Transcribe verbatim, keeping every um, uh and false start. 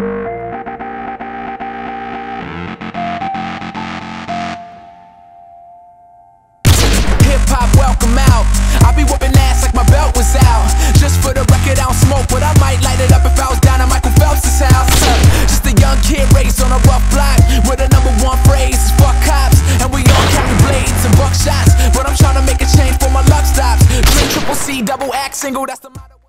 Hip-hop, welcome out. I be whooping ass like my belt was out. Just for the record, I don't smoke, but I might light it up if I was down at Michael Phelps' house. Just a young kid raised on a rough block, where the number one phrase is fuck cops. And we all carry blades and buckshots, but I'm trying to make a change for my luck stops. Green triple C, double X single, that's the motto.